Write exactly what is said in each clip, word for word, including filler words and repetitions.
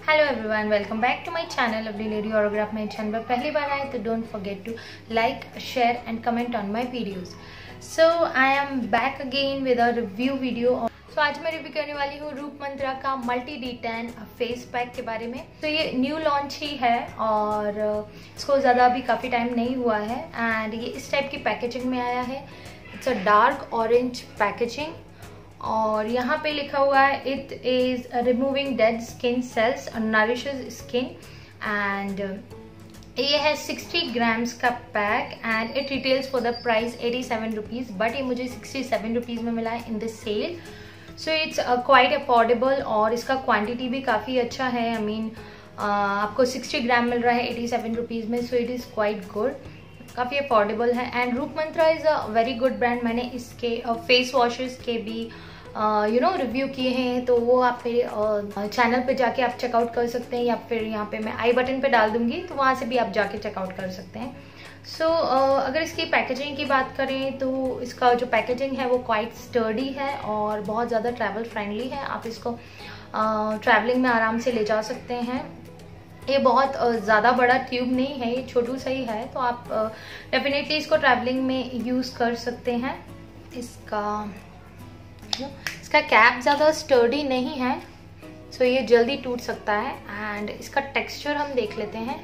Hello everyone, welcome back to my channel lovely lady. और अगर आप मेरे चैनल पर पहली बार आए तो don't forget to like, share and comment on my videos. So I am back again with a review video. So आज मैं रिव्यू करने वाली हूँ रूप मंत्रा का multi D ten face pack के बारे में। तो ये न्यू लॉन्च ही है और इसको ज़्यादा अभी काफ़ी टाइम नहीं हुआ है एंड ये इस टाइप की पैकेजिंग में आया है। It's a dark orange packaging और यहाँ पे लिखा हुआ है it is removing dead skin cells nourishes skin and ये है सिक्सटी ग्राम्स का pack and it retails for the price eighty seven rupees, but ये मुझे सिक्सटी सेवन रुपीज़ में मिला है in the sale. So it's quite affordable और इसका क्वांटिटी भी काफ़ी अच्छा है। आई मीन आपको सिक्सटी ग्राम मिल रहा है एटी सेवन रुपीज़ में, so it is quite good, काफ़ी अफोर्डेबल है। And Roop Mantra is a very good brand. मैंने इसके फेस वॉशेस के भी यू नो रिव्यू किए हैं, तो वो आप मेरे चैनल पे जाके आप चेकआउट कर सकते हैं या फिर यहाँ पे मैं आई बटन पे डाल दूंगी, तो वहाँ से भी आप जाके चेकआउट कर सकते हैं। सो so, uh, अगर इसकी पैकेजिंग की बात करें तो इसका जो पैकेजिंग है वो क्वाइट स्टर्डी है और बहुत ज़्यादा ट्रैवल फ्रेंडली है। आप इसको ट्रैवलिंग uh, में आराम से ले जा सकते हैं। ये बहुत ज़्यादा बड़ा ट्यूब नहीं है, ये छोटू सा ही है, तो आप डेफिनेटली uh, इसको ट्रैवलिंग में यूज़ कर सकते हैं। इसका इसका कैप ज़्यादा स्टर्डी नहीं है, सो ये जल्दी टूट सकता है। एंड इसका टेक्सचर हम देख लेते हैं।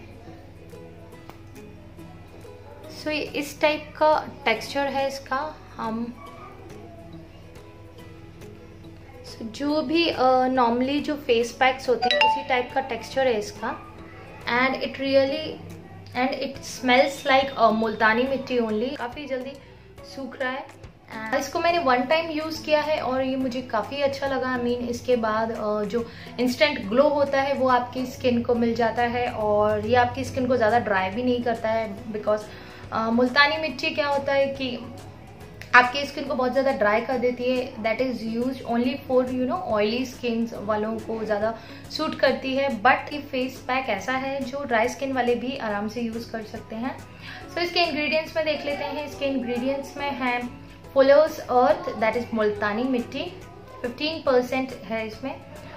सो ये इस टाइप का टेक्सचर है इसका। हम so, जो भी नॉर्मली uh, जो फेस पैक्स होते हैं उसी टाइप का टेक्सचर है इसका। And it really and it smells like Multani mitti only. काफ़ी जल्दी सूख रहा है। And इसको मैंने वन टाइम यूज़ किया है और ये मुझे काफ़ी अच्छा लगा। आई मीन इसके बाद uh, जो इंस्टेंट ग्लो होता है वो आपकी स्किन को मिल जाता है और ये आपकी स्किन को ज़्यादा ड्राई भी नहीं करता है। बिकॉज uh, मुल्तानी मिट्टी क्या होता है कि आपकी स्किन को बहुत ज़्यादा ड्राई कर देती है। That is use only for you know oily skin वालों को ज़्यादा सूट करती है, बट ये फेस पैक ऐसा है जो ड्राई स्किन वाले भी आराम से यूज़ कर सकते हैं। सो so, इसके इंग्रेडिएंट्स में देख लेते हैं। इसके इंग्रेडिएंट्स में है fuller's earth, that is Multani mitti, fifteen percent है इसमें।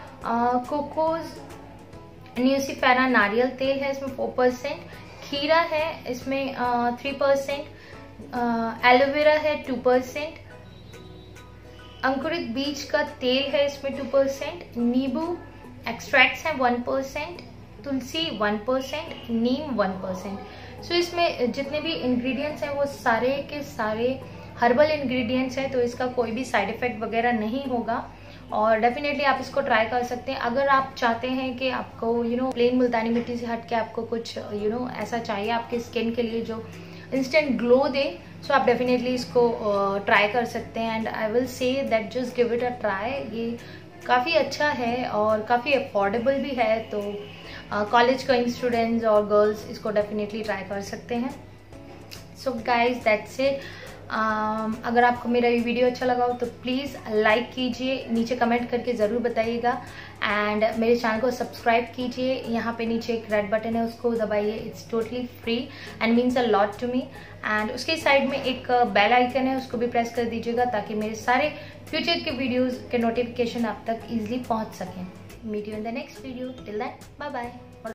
कोकोज न्यूसीफेरा नारियल तेल है इसमें फोर परसेंट। खीरा है इसमें थ्री परसेंट। एलोवेरा है टू परसेंट। अंकुरित बीज का तेल है इसमें टू परसेंट। नींबू एक्सट्रैक्ट्स हैं वन परसेंट। तुलसी वन परसेंट। नीम वन परसेंट। सो इसमें जितने भी इंग्रेडिएंट्स हैं वो सारे के सारे हर्बल इंग्रेडिएंट्स हैं, तो इसका कोई भी साइड इफेक्ट वगैरह नहीं होगा और डेफिनेटली आप इसको ट्राई कर सकते हैं। अगर आप चाहते हैं कि आपको यू नो प्लेन मुल्तानी मिट्टी से हट के आपको कुछ यू नो ऐसा चाहिए आपके स्किन के लिए जो इंस्टेंट ग्लो दे, सो आप डेफिनेटली इसको ट्राई uh, कर सकते हैं। And I will say that just give it a try. ये काफ़ी अच्छा है और काफ़ी अफोर्डेबल भी है, तो कॉलेज गोइंग स्टूडेंट्स और गर्ल्स इसको डेफिनेटली ट्राई कर सकते हैं। So guys that's it. Um, अगर आपको मेरा ये वीडियो अच्छा लगा हो तो प्लीज़ लाइक कीजिए, नीचे कमेंट करके ज़रूर बताइएगा एंड मेरे चैनल को सब्सक्राइब कीजिए। यहाँ पे नीचे एक रेड बटन है, उसको दबाइए। It's totally free and means a lot to me. And उसके साइड में एक बेल आइकन है, उसको भी प्रेस कर दीजिएगा ताकि मेरे सारे फ्यूचर के वीडियोज़ के नोटिफिकेशन आप तक ईजिली पहुँच सकें। Meet you in the next video. Till then bye bye.